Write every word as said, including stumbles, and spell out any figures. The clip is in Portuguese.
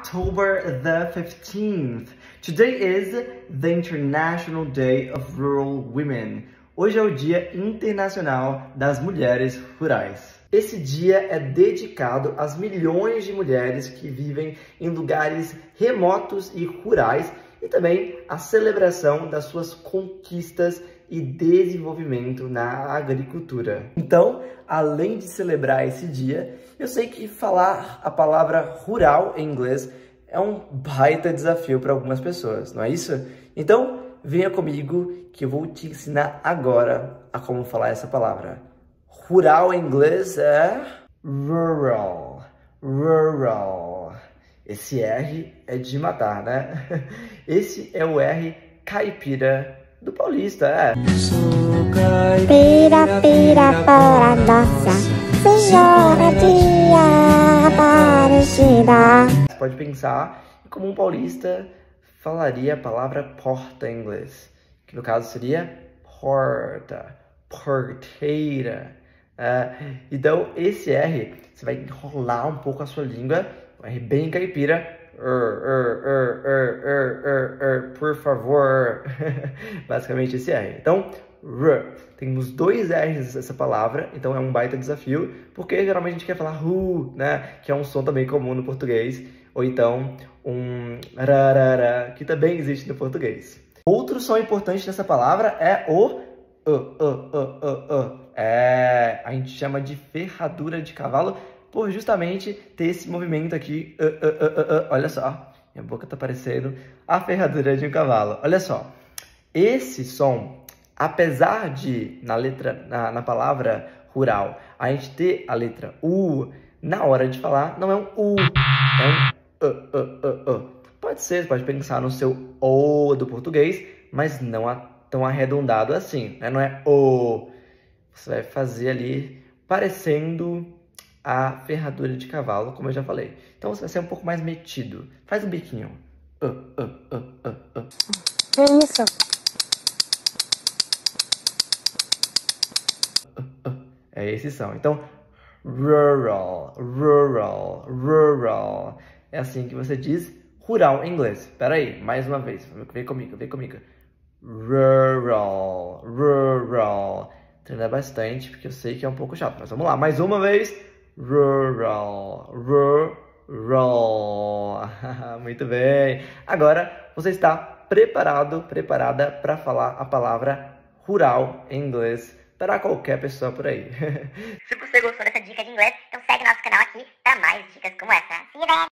October the fifteenth. Today is the International Day of Rural Women. Hoje é o Dia Internacional das Mulheres Rurais. Esse dia é dedicado às milhões de mulheres que vivem em lugares remotos e rurais e também à celebração das suas conquistas e desenvolvimento na agricultura. Então, além de celebrar esse dia, eu sei que falar a palavra rural em inglês é um baita desafio para algumas pessoas, não é isso? Então, venha comigo que eu vou te ensinar agora a como falar essa palavra. Rural em inglês é rural, rural. Esse R é de matar, né? Esse é o R caipira do paulista, é. Pira, pira, para nossa Senhora de Aparecida. Você pode pensar como um paulista falaria a palavra porta em inglês, que no caso seria porta, porteira. É, então, esse R, você vai enrolar um pouco a sua língua, um R bem caipira. Er, er, er, er, er, er, er, por favor. Basicamente esse R. Então, R. Temos dois R's nessa palavra, então é um baita desafio, porque geralmente a gente quer falar ru, né? Que é um som também comum no português, ou então um rarara, que também existe no português. Outro som importante nessa palavra é o uh, uh, uh, uh, uh. É, a gente chama de ferradura de cavalo, por justamente ter esse movimento aqui, uh, uh, uh, uh, uh. Olha só, minha boca tá parecendo a ferradura de um cavalo. Olha só, esse som, apesar de na letra, na, na palavra rural, a gente ter a letra U, na hora de falar, não é um U, é um uh, uh, uh, uh. Pode ser, pode pensar no seu O do português, mas não é tão arredondado assim, né? Não é O. Você vai fazer ali parecendo a ferradura de cavalo, como eu já falei. Então você vai ser um pouco mais metido. Faz um biquinho. Uh, uh, uh, uh, uh. Que isso? Uh, uh. É esse som. Então, rural, rural, rural. É assim que você diz rural em inglês. Espera aí, mais uma vez. Vem comigo, vem comigo. Rural, rural. Treinar bastante, porque eu sei que é um pouco chato. Mas vamos lá, mais uma vez. Rural, rural. Muito bem. Agora você está preparado, preparada para falar a palavra rural em inglês para qualquer pessoa por aí. Se você gostou dessa dica de inglês, então segue nosso canal aqui para mais dicas como essa. See you then!